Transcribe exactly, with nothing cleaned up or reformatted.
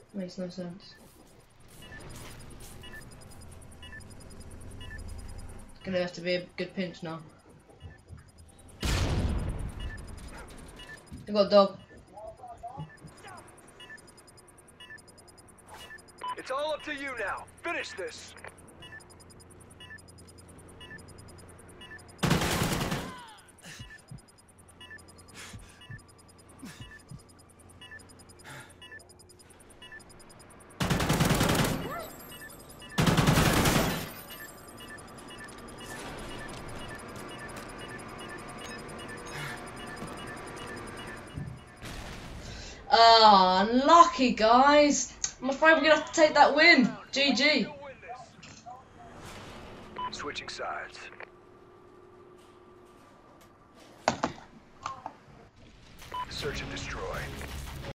Makes no sense. It's gonna have to be a good pinch now. I got a dog. It's all up to you now. Finish this. Ah, oh, unlucky guys. I'm afraid we're gonna have to take that win. G G. Switching sides. Search and destroy.